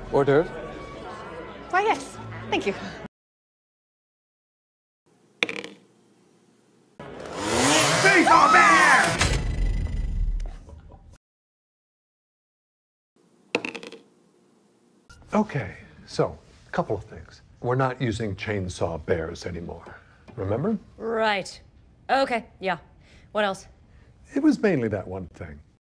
Hors d'oeuvres? Why, yes. Thank you. Baseball bear! Okay, so, a couple of things. We're not using chainsaw bears anymore. Remember? Right. Okay, yeah. What else? It was mainly that one thing.